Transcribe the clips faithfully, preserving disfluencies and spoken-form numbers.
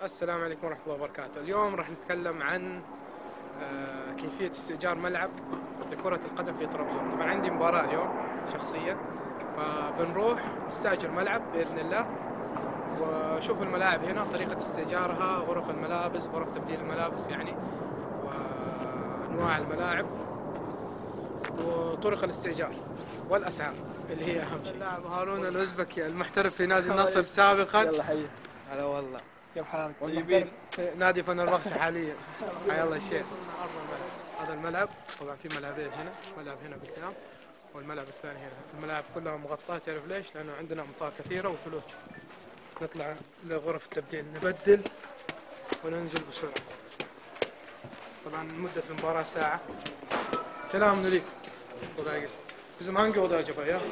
السلام عليكم ورحمة الله وبركاته. اليوم راح نتكلم عن آه، كيفية استئجار ملعب لكرة القدم في طرابزون. طبعا عندي مباراة اليوم شخصيا، فبنروح نستأجر ملعب بإذن الله، وشوف الملاعب هنا، طريقة استئجارها، غرف الملابس، غرف تبديل الملابس يعني، وأنواع الملاعب وطرق الاستئجار والأسعار اللي هي أهم شيء. اللاعب هارون الأوزبكي المحترف في نادي النصر سابقا. يلا حي. هلا والله، كيف حالك؟ طيبين. في نادي فنربخشة حاليا. حيا الله الشيخ. هذا الملعب، طبعا في ملعبين هنا، ملعب هنا قدام والملعب الثاني هنا. الملاعب كلها مغطاة، تعرف ليش؟ لأنه عندنا أمطار كثيرة وثلوج. نطلع لغرف التبديل نبدل وننزل بسرعة. طبعا مدة المباراة ساعة. سلام عليكم. والله يقص. Bizim hangi oda acaba ya?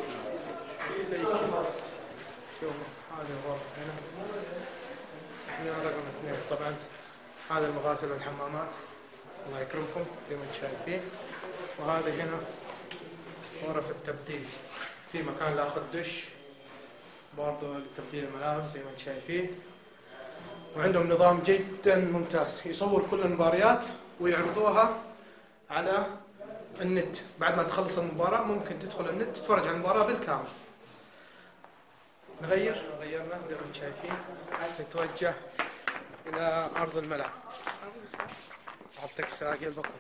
شوف هذه الغرفة هنا. احنا رقم اثنين. طبعا هذا المغاسل والحمامات، الله يكرمكم زي ما انتم شايفين. وهذه هنا غرف التبديل، في مكان لاخذ دش برضه لتبديل الملابس زي ما انتم شايفين. وعندهم نظام جدا ممتاز، يصور كل المباريات ويعرضوها على النت. بعد ما تخلص المباراة ممكن تدخل النت تتفرج على المباراة بالكامل. نغير غيرنا زي ما انتم شايفين، نتوجه إلى أرض الملعب. أعطيك ساقي بكم.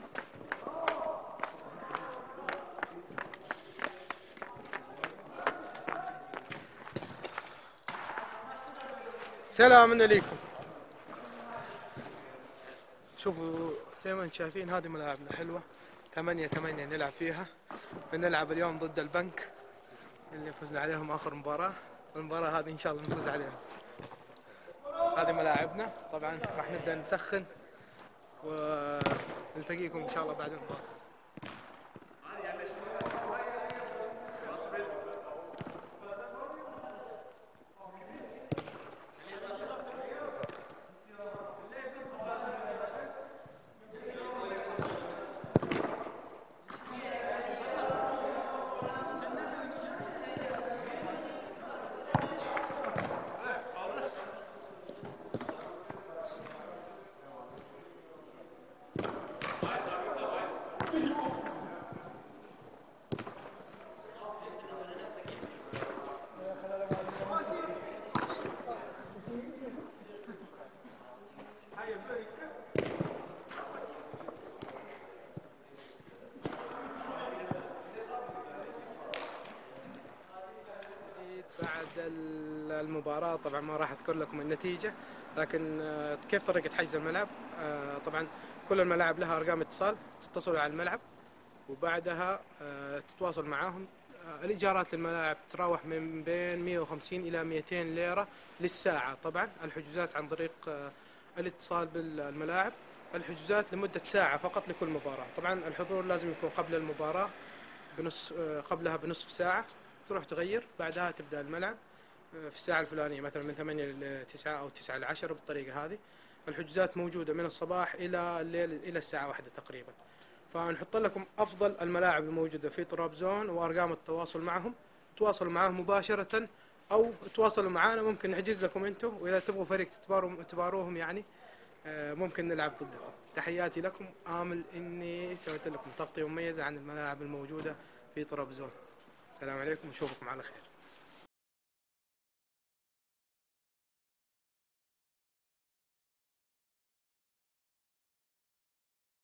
سلام عليكم. شوفوا زي ما انتم شايفين، هذه ملاعبنا حلوة، ثمانية ثمانية نلعب فيها. بنلعب اليوم ضد البنك اللي فزنا عليهم آخر مباراة، والمباراة هذه إن شاء الله نفوز عليهم. هذه ملاعبنا. طبعا راح نبدأ نسخن ونلتقيكم إن شاء الله بعد المباراة. بعد المباراة طبعا ما راح اذكر لكم النتيجة، لكن كيف طريقة حجز الملعب. طبعا كل الملاعب لها ارقام اتصال، تتصلوا على الملعب وبعدها تتواصل معاهم. الايجارات للملاعب تراوح من بين مئة وخمسين الى مئتين ليرة للساعة. طبعا الحجوزات عن طريق الاتصال بالملاعب، الحجوزات لمدة ساعة فقط لكل مباراة. طبعا الحضور لازم يكون قبل المباراة بنص قبلها بنصف ساعة، تروح تغير، بعدها تبدأ الملعب في الساعة الفلانية، مثلا من ثمانية لتسعة أو تسعة لعشرة بالطريقة هذه. الحجوزات موجودة من الصباح إلى الليل إلى الساعة واحدة تقريبا. فنحط لكم أفضل الملاعب الموجودة في طرابزون وأرقام التواصل معهم. تواصلوا معهم مباشرة أو تواصلوا معنا، ممكن نحجز لكم أنتم، وإذا تبغوا فريق تتباروا تباروهم يعني ممكن نلعب ضدكم. تحياتي لكم، آمل إني سويت لكم تغطية مميزة عن الملاعب الموجودة في طرابزون. السلام عليكم، نشوفكم على خير.